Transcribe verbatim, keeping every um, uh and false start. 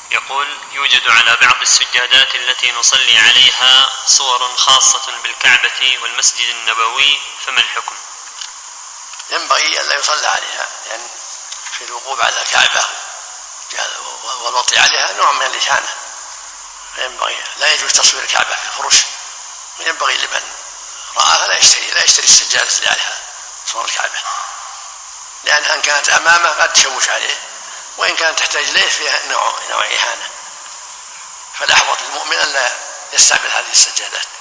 يقول: يوجد على بعض السجادات التي نصلي عليها صور خاصة بالكعبة والمسجد النبوي، فما الحكم؟ ينبغي ألا يصلى عليها، لأن يعني في الوقوف على الكعبة والوطي عليها نوع من الإهانة، فينبغي لا يجوز تصوير الكعبة في الفرش، وينبغي لمن رآها لا يشتري لا يشتري السجادة اللي عليها صور الكعبة، لأنها إن كانت أمامه قد تشوش عليه، وإن كانت تحتاج إليه فيها نوع نوع إهانة، فالأحوط للمؤمن أن لا يستعمل هذه السجادات.